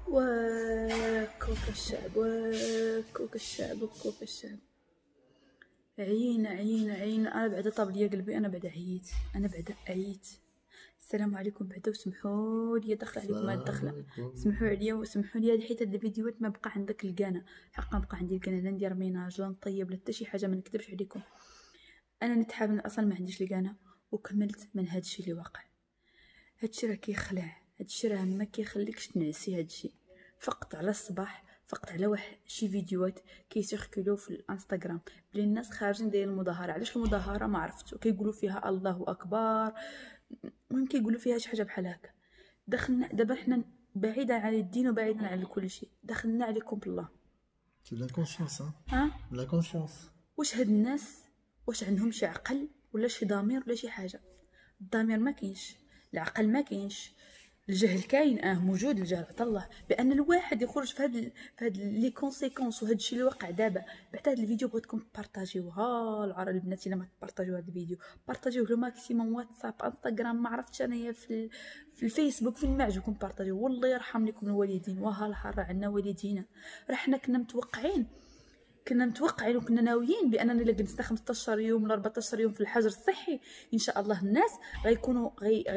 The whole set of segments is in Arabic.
وكوك الشعب وكوك الشعب وكوك الشعب. عيينا عيينا عيينا. انا بعدا طاب ليا قلبي، انا بعدا عييت، انا بعدا عييت. السلام عليكم بعدا، وسمحوا لي دخل عليكم هاد الدخله، سمحوا عليا وسمحوا لي حيت هاد الفيديوهات ما بقى عندك القناه، حقا بقى عندي القناه لا ندير ميناج لا نطيب لا حتى شي حاجه، ما نكذبش عليكم. انا نتحامل اصلا ما عنديش القناه، وكملت من هادشي اللي واقع. هادشي راه كيخلع، هادشي راه ما كيخليكش تنعسي. هادشي فقط على الصباح، فقط على واحد شي فيديوهات كيسيركلو في الانستغرام بلي الناس خارجين داير المظاهره. علاش المظاهره ما عرفتش، كيقولوا فيها الله اكبر، المهم كيقولوا فيها شي حاجه بحال هكا. دخلنا دابا حنا بعيدا عن الدين وبعيدا عن كل شيء، دخلنا عليكم بالله. سي لا كونسيونس ها لا كونسيونس. واش هاد الناس واش عندهم شي عقل ولا شي ضمير ولا شي حاجه؟ الضمير ما كاينش، العقل ما كاينش، الجهل كاين موجود، الجهل عطا الله. بان الواحد يخرج في هاد لي كونسيكونس وهاد الشيء اللي وقع دابا. بعد هاد الفيديو بغيتكم تبارطاجيوها العرا البنات، الا ما تبارطاجيو هاد الفيديو بارطاجيوه لو ماكسيموم، واتساب انستغرام ما عرفتش انايا في الفيسبوك، فين ما عجبكم بارطاجيو. والله يرحم لكم الوالدين، وها راه عندنا والدينا، راه حنا كنا متوقعين وكنا ناويين باننا الا جلسنا 15 يوم ولا 14 يوم في الحجر الصحي ان شاء الله الناس غيكونوا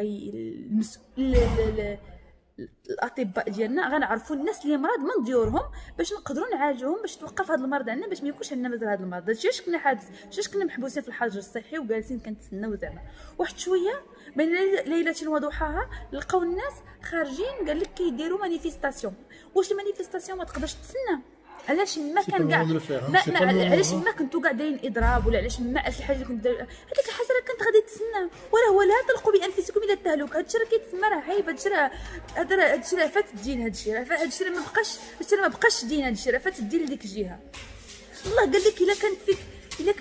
الاطباء ديالنا غنعرفوا الناس اللي مرض من ديورهم باش نقدروا نعالجوهم، باش توقف هذا المرض عندنا، باش ما يكونش عندنا مثل هذا المرض. هادشي علاش كنا علاش كنا محبوسين في الحجر الصحي وجالسين كنتسناو زعما واحد شويه. بين ليله وضحاها لقاو الناس خارجين، قال لك كيديروا مانيفيستاسيون. واش المانيفيستاسيون ما تقدرش تسنى؟ علاش ما كان كاع علاش ما كنتو كاع دايرين اضراب، ولا علاش ما شي حاجه اللي كنت هذيك الحاجه راه كانت غادي تسنى، ولا تلقوا بانفسكم الى التهلكه. هادشي راه كيتسمى راه عيب، هادشي راه فات الدين، هادشي راه ما بقاش دين، هادشي راه فات الدين لديك الجهه. الله قال لك الا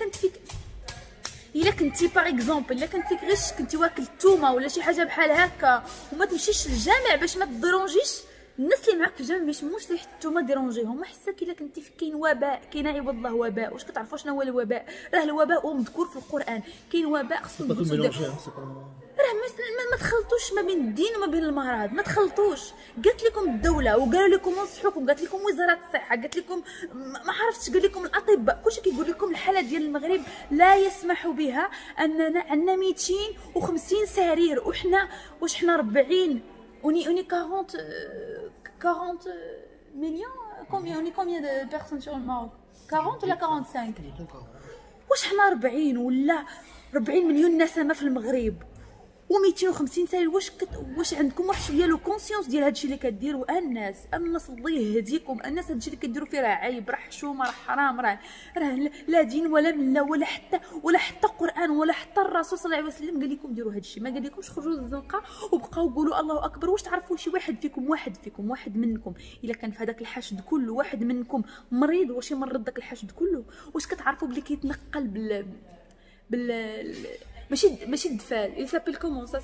كنتي باغ اكزومبل، الا كنت فيك غير كنتي واكل الثومه ولا شي حاجه بحال هكا وما تمشيش للجامع باش ما تديرونجيش الناس اللي معاك في الجامع، ما يسموش ليه الثومه ديرونجيهم. حساك الا كنتي في كاين وباء، كاين عباد الله وباء. واش كتعرفوا شنو هو الوباء؟ راه الوباء مذكور في القران، كاين وباء خصنا راه ما تخلطوش ما بين الدين وما بين المرض، ما تخلطوش. قالت لكم الدوله وقالوا لكم نصحوكم، قالت لكم وزاره الصحه، قالت لكم ما عرفتش، قال لكم الاطباء، كلشي كيقول لكم الحاله ديال المغرب لا يسمح بها اننا عندنا 250 سرير، وحنا واش حنا 40 اوني 40 مليون. combien de personnes sur le Maroc؟ 40 ولا 45؟ واش حنا 40 ولا 40 مليون نسمه في المغرب و250 سنه؟ واش عندكم واحد شويه لو كونسيونس ديال هادشي اللي كديروا؟ الناس الله يهديكم، الناس هادشي اللي كديروا فيه راه عيب، راه حشومه، راه حرام، راه لا دين ولا مله ولا حتى قران ولا حتى الرسول صلى الله عليه وسلم قال لكم ديروا هادشي. ما قال لكمش خرجوا للزنقه وبقاو قولوا الله اكبر. واش تعرفوا شي واحد منكم الا كان في هذاك الحشد كله واحد منكم مريض، واش يمرض داك الحشد كله؟ واش كتعرفوا بلي كيتنقل ماشي الدفال، il s'appelle comment ça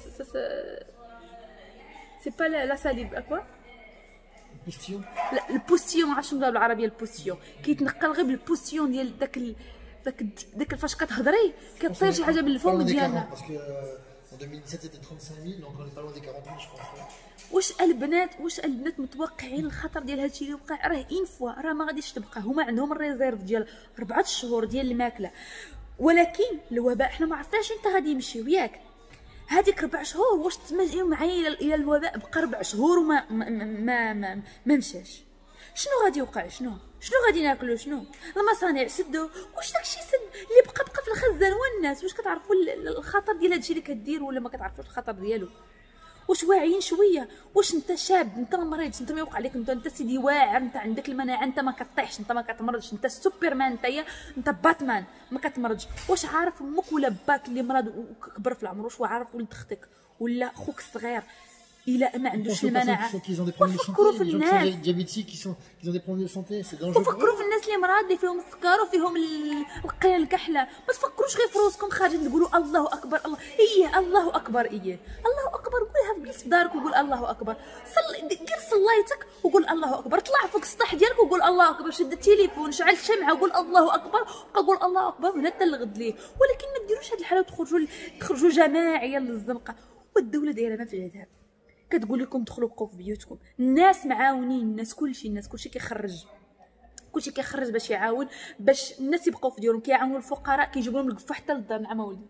c'est pas la salive quoi البوستيون. لا البوستيون، عرفت شنو بالعربيه البوستيون؟ كيتنقل غير بالبوستيون ديال داك فاش كتهضري كطير شي حاجه بالفم ديالنا. باسكو en 2017 c'était 35000 donc on est pas loin des 40000 je pense. واش البنات متوقعين الخطر ديال هادشي اللي وقع؟ راه اين فوا راه ما غاديش تبقى، هما عندهم الريزيرف ديال 4 شهور ديال الماكله، ولكن الوباء حنا ما عرفناش امتى غادي يمشيو. ياك هذيك 4 شهور واش تماشيو معايا الى الوباء بقى 4 شهور وما ما مشاش؟ شنو غادي يوقع؟ شنو غادي ناكلو؟ شنو المصانع سدوا؟ واش داكشي سد اللي بقى في الخزان والناس؟ واش كتعرفوا الخطر ديال هادشي اللي كدير ولا ما كتعرفوش الخطر ديالو؟ واش واعيين شويه؟ واش انت شاب، انت ما مريضش، انت ما يوقع لك، انت سيدي واعر، انت عندك المناعه، انت ما كطيحش، انت ما كتمرضش، انت سوبرمان، انت باتمان ما كتمرضش. واش عارف امك ولا باك اللي مرض وكبر في العمر؟ واش عارف ولد اختك ولا خوك الصغير الا ما عندوش المناعه؟ وفكروا في الناس وفكروا في الناس اللي مرض اللي فيهم السكر وفيهم القيل الكحله. ما تفكروش غير في روسكم خارجين تقولوا الله اكبر. الله اكبر الله اكبر، قولها في جلس دارك وقول الله اكبر. دير صليتك وقول الله اكبر، طلع فوق السطح ديالك وقول الله اكبر، شد التليفون شعل الشمعه وقول الله اكبر، وبقى قول الله اكبر من حتى الغد ليه. ولكن ما ديروش هذه الحاله وتخرجوا جماعيا للزنقه. والدوله دايره ما في يدها، كتقول لكم دخلوا بقوا في بيوتكم. الناس معاونين، الناس كلشي كلشي كيخرج باش يعاون، باش الناس يبقاو في ديورهم، كيعاونوا الفقراء، كيجيبوا لهم القفه حتى للدار. نعم ولدي،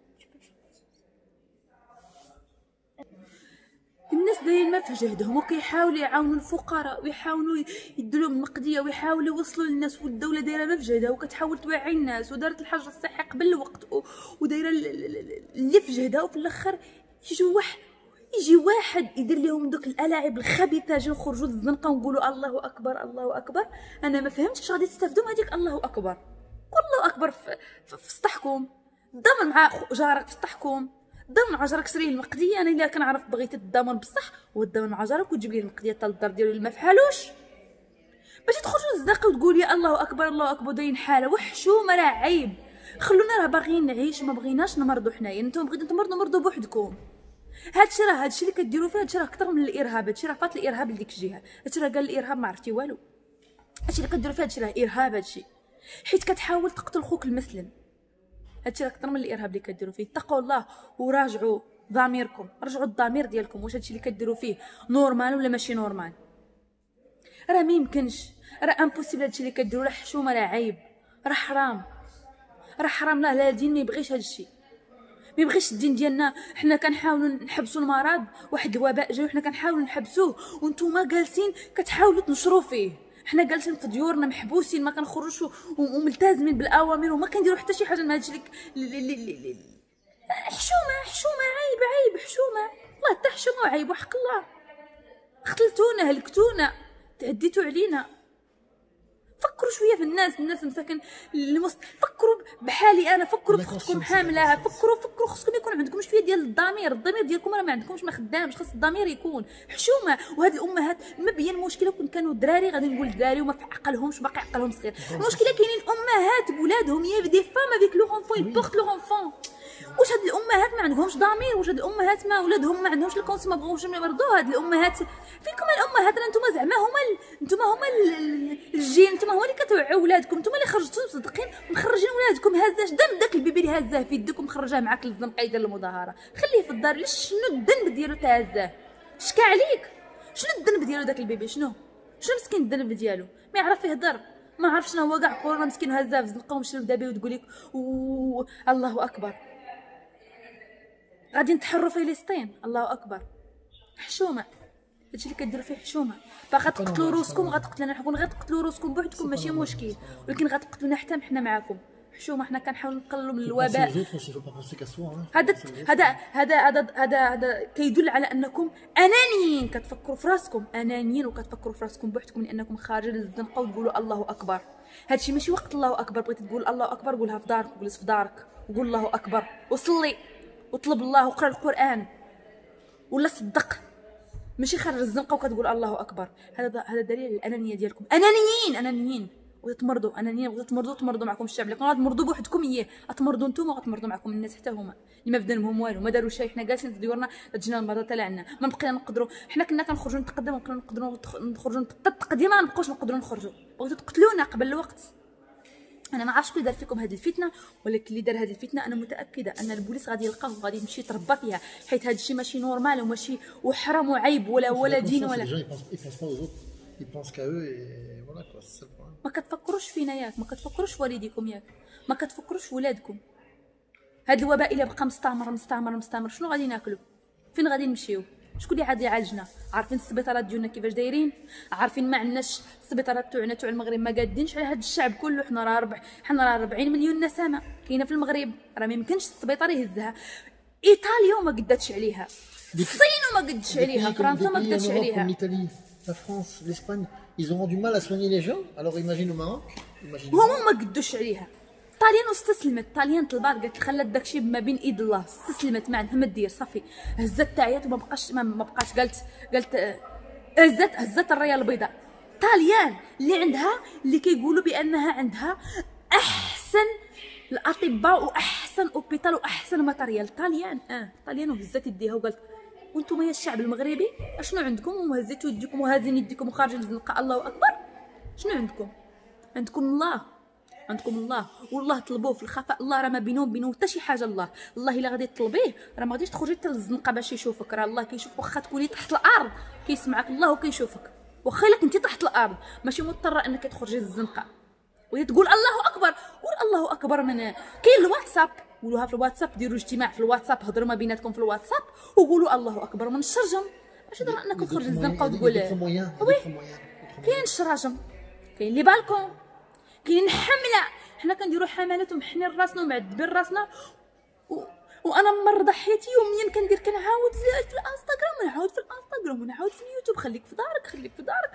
الناس دايرين ما في جهدهم وكيحاولوا يعاونوا الفقراء ويحاولوا يدوا لهم المقديه ويحاولوا يوصلوا للناس، والدوله دايره ما في جهدها وكتحاول توعي الناس ودارت الحجر الصحي قبل الوقت ودايره اللي في جهدها، وفي الاخر يجي واحد يدير لهم دوك الالاعب الخبيثه، اجي نخرجوا للزنقه ونقولوا الله اكبر الله اكبر. انا ما فهمتش اش غادي تستافدوا من هذيك الله اكبر. الله اكبر في سطحكم، ضمن مع جارك في سطحكم، ضمن مع جارك شري المقديه. انا الا كنعرف بغيت الضمن بصح والضمن مع جارك وتجيب لي المقديه حتى للدار ديالو ما فحالوش، باش تخرجوا للزنقه وتقول يا الله اكبر الله اكبر دايرين حاله وحشومه. راه عيب، خلونا راه باغيين نعيش، ما بغيناش نمرضوا حنايا. نتوما بغيتو تمرضوا مرضوا بوحدكم. هادشي اللي كديروا فيه، هادشي راه اكثر من الارهاب، هادشي راه فات الارهاب لديك الجهه. هادشي راه قال الارهاب ما عرفتي والو. هادشي اللي كديروا فيه هادشي راه ارهاب، هادشي حيت كتحاول تقتل خوك المسلم. هادشي راه اكثر من الارهاب اللي كديروا فيه. اتقوا الله وراجعوا ضميركم، رجعوا الضمير ديالكم، واش هادشي اللي كديروا فيه نورمال ولا ماشي نورمال. راه ما يمكنش، راه امبوسيبل هادشي اللي كديروا، راه حشومه، راه عيب، راه حرام، راه حرام. لا الدين ما يبغيش هادشي، ما يبغيش الدين ديالنا. حنا كنحاولوا نحبسوا المرض، واحد الوباء جاي وحنا كنحاولوا نحبسوه وانتوما جالسين كتحاولوا تنشروا فيه. حنا جالسين في ديورنا محبوسين، ما كنخرجوش وملتزمين بالاوامر وما كنديروا حتى شي حاجه من هادشي. حشومه عيب حشومه، والله حتى حشومه وعيب وحق الله. قتلتونا، هلكتونا، تعديتوا علينا. فكروا شويه في الناس مساكن فكروا بحالي انا، فكروا في اختكم حامله، فكروا خصكم يكون عندكم شويه ديال الضمير ديالكم راه ما عندكمش، ما خدامش، خاص الضمير يكون. حشومه. وهاد الامهات ما بين المشكله كون كانوا دراري غادي نقول دراري وما في عقلهمش، باقي عقلهم صغير. المشكله كاينين الامهات بولادهم، يا دي فام افيك لو انفون يبورت لو انفون. واش هاد الامهات ما عندهمش ضمير؟ واش هاد الامهات ما ولادهم ما عندهمش الكونس، ما بغاوش يمرضوا؟ هاد الامهات فيكم الامهات، نتوما زعما هما الجيل، نتوما هما اللي كتوعوا ولادكم، نتوما اللي خرجتوا مصدقين مخرجين ولادكم. هزاش دم داك البيبي اللي هزاه في يدك ومخرجاه معاك للزنقه ديال المظاهره، خليه في الدار. شنو الذنب ديالو تهزاه؟ شكا عليك؟ شنو الذنب ديالو داك البيبي؟ شنو مسكين الذنب ديالو؟ ما يعرف يهضر، ما عرف شنو هو كاع كورونا، مسكين هزاه في الزنقه ومشى لدابي وتقول لك الله اكبر. غادي نتحروا فلسطين، الله اكبر. حشومه، هادشي اللي كديروا فيه حشومه. فغتقتلوا روسكم، غتقتلنا حكون، غتقتلوا روسكم بوحدكم ماشي مشكل، ولكن غتقتلونا حتى حنا معاكم. حشومه. حنا كنحاولوا نقللوا من الوباء. هذا كيدل على انكم انانيين، كتفكروا في راسكم، انانيين وكتفكروا في راسكم بوحدكم، لانكم خارجين للزنقه وتقولوا الله اكبر. هادشي ماشي وقت الله اكبر. بغيتي تقول الله اكبر قولها في دارك، جلس في دارك وقول الله اكبر وصلي وطلب الله وقرا القران ولا صدق، ماشي خارج الزنقه وكتقول الله اكبر. هذا دليل على الانانيه ديالكم. انانيين وتمرضوا، انانيين تمرضوا معكم الشعب. اللي كنتو غتمرضوا بوحدكم غتمرضوا نتوما وغتمرضوا معكم الناس حتى هما اللي ما بدا لهم والو، ما داروا شي. حنا جالسين في ديورنا جينا المرضى طلع عنا، ما بقينا نقدروا. حنا كنا كنخرجوا نتقدم ونقدروا نخرجوا التقديم، ما نبقاوش نقدروا نخرجوا. بغيتوا تقتلونا قبل الوقت. انا ما عرفتش اللي دار فيكم هذه الفتنه، ولكن اللي دار هذه الفتنه انا متاكده ان البوليس غادي يلقاه وغادي يمشي يتربى فيها، حيت هذا الشيء ماشي نورمال وماشي وحرام وعيب ولا دين ولا. ما كتفكروش فينا ياك، ما كتفكروش في والديكم ياك، ما كتفكروش في ولادكم. هذا الوباء الا بقى مستعمر شنو غادي ناكلوا؟ فين غادي نمشيو؟ شكون اللي غادي يعالجنا؟ عارفين السبيطارات ديالنا كيفاش دايرين؟ عارفين ما عندناش السبيطارات تاعنا تاع المغرب ما قادينش على هذا الشعب كله. حنا راه 40 مليون نسمه كاينه في المغرب، راه ما يمكنش السبيطار يهزها. ايطاليا وما قداتش عليها، الصين وما قدتش عليها، فرنسا ما قداتش عليها. La France, l'Espagne, ils auront du mal à soigner les gens. Alors imagine au Maroc, هما ما قدوش عليها. طاليان واستسلمت، طاليان طلبات قالت خلات داكشي ما بين ايد الله، استسلمت ما عندها ما دير صافي. هزت تعيط وما بقاش قالت هزت الرايه البيضاء. طاليان اللي كيقولوا بانها عندها احسن الاطباء واحسن اوبيتال واحسن ماتريال. طاليان وهزت يديها وقالت وانتم يا الشعب المغربي اشنو عندكم؟ وهزيتوا يديكم وهازين يديكم وخارجين الزنقه الله اكبر. شنو عندكم الله؟ عندكم الله، والله طلبوه في الخفاء. الله راه ما بينه وبينه حتى شي حاجه. الله الا غادي تطلبيه راه ما غاديش تخرجي حتى للزنقه باش يشوفك. راه الله كيشوف، واخا تكوني تحت الارض كيسمعك الله وكيشوفك، واخا الا كنتي تحت الارض ماشي مضطره انك تخرجي للزنقه. وهي تقول الله اكبر، قول الله اكبر. من كاين الواتساب، قولوها في الواتساب، ديروا اجتماع في الواتساب، هضروا ما بيناتكم في الواتساب وقولوا الله اكبر من الشرجم. ماشي ضروري انك تخرج للزنقه وتقول وي. كاين الشراجم، كاين لي بالكون، كاين حمله. حنا كنديروا حملات ومحنين راسنا ومعذبين راسنا وانا ممرضه حياتي يوميا كنعاود في الانستغرام ونعاود في الانستغرام ونعاود في اليوتيوب. خليك في دارك، خليك في دارك.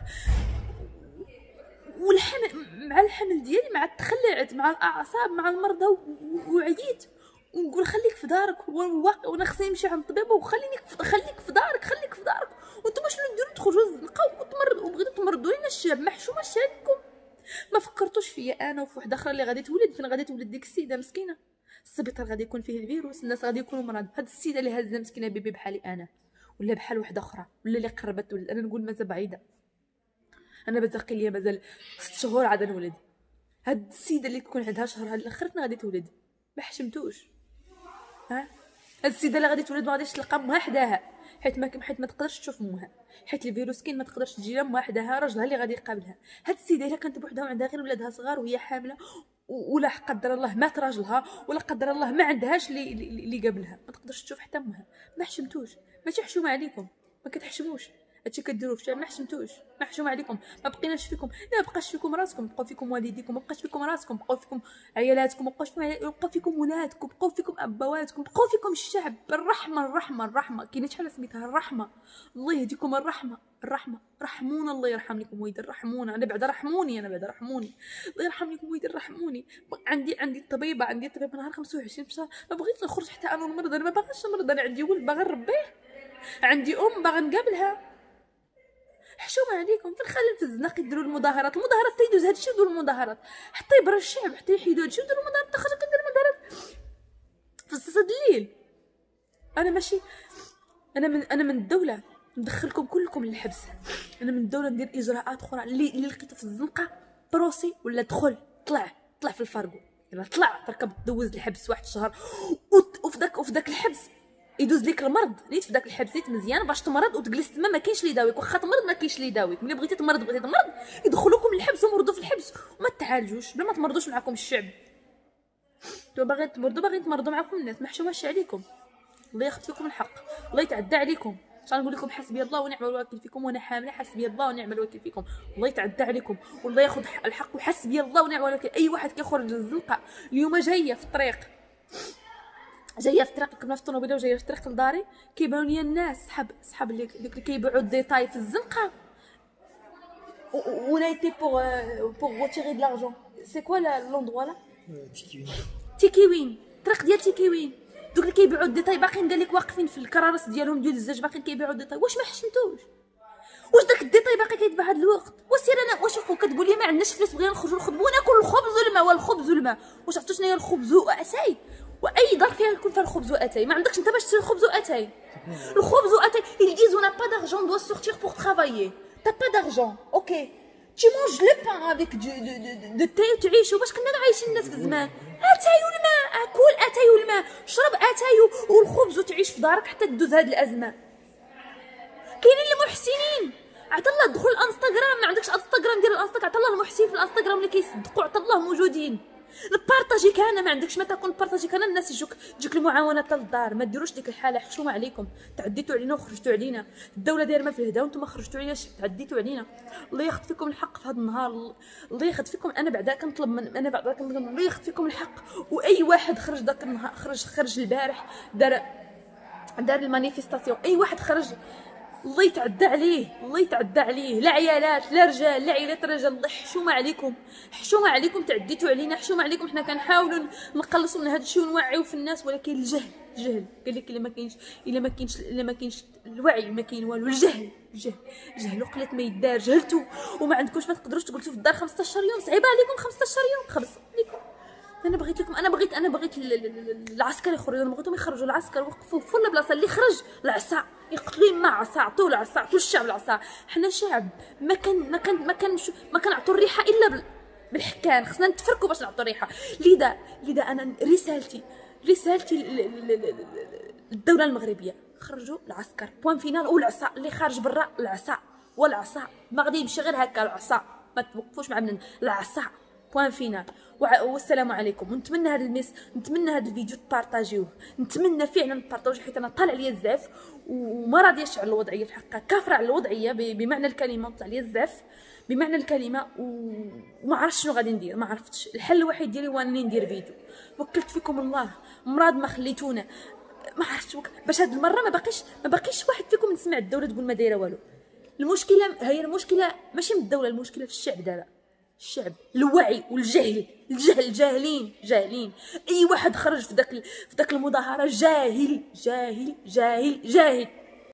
والحمل مع الحمل ديالي، مع التخلعت، مع الاعصاب، مع المرضى وعييت ونقول خليك في دارك. وانا خصني نمشي عند الطبيب خليك في دارك، خليك في دارك. وانتم شنو ديروا؟ تخرجوا للزنقه وتمرضوا وبغيتوا تمرضوا لنا الشعب. محشومه عليكم. ما فكرتوش فيا انا وفي وحده اخرى اللي غادي تولد. فين غادي تولد ديك السيده مسكينه؟ السبيطار غادي يكون فيه الفيروس، الناس غادي يكونوا مرض. هاد السيده اللي هازه مسكينه بيبي بحالي انا ولا بحال وحده اخرى ولا اللي قربت تولد، انا نقول مازال بعيده. انا باقي ليا مازال 6 شهور عاد نولد. هاد السيده اللي تكون عندها شهر هاد الاخرتنا غادي تولد. ما حشمتوش. هاد السيده اللي غادي تولد ما غاديش تلقى امها حداها، حيت ما تقدرش تشوف امها، حيت الفيروس كاين ما تقدرش تجي امها حداها، راجلها اللي غادي يقابلها. هاد السيده الا كانت بوحدها وعندها غير ولادها صغار وهي حامله ولا قدر الله مات راجلها ولا قدر الله ما عندهاش اللي قبلها، ما تقدرش تشوف حتى امها. ما حشمتوش. ماشي حشومه عليكم، ما كتحشموش. هادشي كديروه في الشارع. ما حشمتوش، ما حشومه عليكم. ما بقيناش فيكم، لا بقاش فيكم راسكم، بقاو فيكم والديكم، ما بقاش فيكم راسكم، بقاو فيكم عيالاتكم، بقاو فيكم ولادكم، بقاو فيكم ابواتكم، بقاو فيكم الشعب. الرحمه كاينه شحال سميتها الرحمه. الله يهديكم. الرحمه رحمونا. الله يرحم لكم ويدي، رحمونا. انا بعدا رحموني. الله يرحم لكم ويدي، رحموني. عندي الطبيبه نهار 25 في الشهر ما بغيتش نخرج حتى انا نمرض. انا ما باغاش نمرض. انا عندي ولد باغا نربيه، عندي باغا نقابلها. حشومه عليكم. فين خلي في الزناق يديروا المظاهرات تيدوز هادشي وديروا المظاهرات حتى يبرا الشعب، حتى يحيدوا هادشي وديروا المظاهرات. خرج كندير المظاهرات في 6 الليل. انا ماشي، انا من الدوله ندخلكم كلكم للحبس. انا من الدوله ندير اجراءات اخرى. اللي لقيته في الزنقه بروسي ولا دخل طلع في الفارغو، يلا طلع تركب دوز الحبس 1 شهر. وفي داك الحبس يدوز ليك المرض. نيت في داك الحبس نيت مزيان باش تمرض وتجلس تما، ما كاينش اللي يداويك. واخا تمرض ما كاينش اللي يداويك. ملي بغيتي تمرض يدخلوكم للحبس ومرضوا في الحبس وما تعالجوش بلا ما تمرضوش معكم الشعب. نتوما باغيين تمرضوا معكم الناس. ما حشوماش عليكم. الله ياخذ فيكم الحق، الله يتعدى عليكم. شنو نقول لكم؟ حسبي الله ونعم الوكيل فيكم. وانا حامله حسبي الله ونعم الوكيل فيكم. الله يتعدى عليكم والله ياخذ الحق. وحسبي الله ونعم الوكيل. اي واحد كيخرج للزنقه اليوم جايه في الطريق ركبنا في الطوموبيله وجايه في الطريق لداري، كيبانوا لي الناس صحاب اللي كيبيعوا الديتاي في الزنقه. On a été pour retirer de l'argent. C'est quoi l'endroit là? تيكيوين. الطريق ديال تيكيوين. دوك اللي كيبيعوا الديتاي باقيين قال لك واقفين في الكرارس ديالهم ديال الزاج باقيين كيبيعوا الديتاي. واش ما حشمتوش؟ واش داك الديتاي باقي كيتباع هذا الوقت؟ وسير انا واش اخو كتقول لي ما عندناش فلوس بغينا نخرجوا نخدموا وناكل الخبز والماء والخبز والماء. واش عرفتوا شنو هي الخبز واتاي؟ واي دار فيها يكون فيها الخبز واتاي. ما عندكش انت باش تشري الخبز واتاي. الخبز واتاي ils disent on n'a pas d'argent, on doit sortir pour travailler. T'as pas d'argent, ok, tu manges le pain avec de thé وتعيشوا. باش كنا عايشين الناس في الزمان. اتاي والماء، اكل اتاي والماء، شرب اتاي والخبز وتعيش في دارك حتى تدوز هاد الازمه. كاينين اللي محسنين. عطا الله دخل الانستغرام. ما عندكش انستغرام ديال الانستغرام، عطا الله المحسنين في الانستغرام اللي كيصدقوا، عطا الله موجودين. البارطاجي كان ما عندكش ما تاكل بارطاجي كان الناس تجيك المعاونات للدار. ما ديروش ديك الحاله. حشومه عليكم. تعديتوا علينا وخرجتوا علينا. الدوله دايره ما في الهدا وانتم خرجتوا علينا تعديتوا علينا. الله ياخذ فيكم الحق في هذا النهار. الله ياخذ فيكم. انا بعدا كنطلب من الله ياخذ فيكم الحق. واي واحد خرج داك النهار خرج البارح دار المانيفيستاسيون. اي واحد خرج الله يتعدى عليه. لا عيالات لا رجال، لا عائلات رجال. الله حشومه عليكم تعديتوا علينا. حشومه عليكم. حنا كنحاولوا نقلصوا من هذا الشيء ونوعيو في الناس، ولكن الجهل قال لك الا ما كاينش الوعي ما كاين والو. الجهل وقله ما يدار. جهلتوا وما عندكمش ما تقدروش تجلسوا في الدار 15 يوم. صعيبه عليكم 15 يوم. خبص عليكم. انا بغيت العسكر يخرجوا. انا بغيتهم يخرجوا العسكر وقفوا في كل بلاصه. اللي خرج العصا يقتلوا مع عصا. عطوا العصا، عطوا الشعب العصا. حنا شعب ما كنعطوا الريحه الا بالحكان، خصنا نتفركوا باش نعطوا ريحه. لذا انا رسالتي للدوله المغربيه، خرجوا العسكر بوان فينال، والعصا اللي خارج برا العصا، والعصا ما غادي يمشي غير هكا العصا، ما توقفوش مع من العصا بوان فينال. والسلام عليكم. ونتمنى نتمنى هذا الفيديو تبارطاجيوه، نتمنى فعلا تبارطاجيوه، حيت انا طالع ليا الزاف وما راضياش على الوضعيه، في حقها كافره على الوضعيه بمعنى الكلمه، طلع ليا الزاف بمعنى الكلمه، وما عرفتش شنو غادي ندير، ما عرفتش. الحل الوحيد ديالي هو انني ندير فيديو. وكلت فيكم الله، مراد ما خليتونا، ما عرفتش باش هاد المره ما باقيش واحد فيكم نسمع الدوله تقول ما دايره والو. المشكله ماشي من الدوله، المشكله في الشعب دابا، الشعب الوعي والجهل، جاهلين. اي واحد خرج في داك المظاهره جاهل.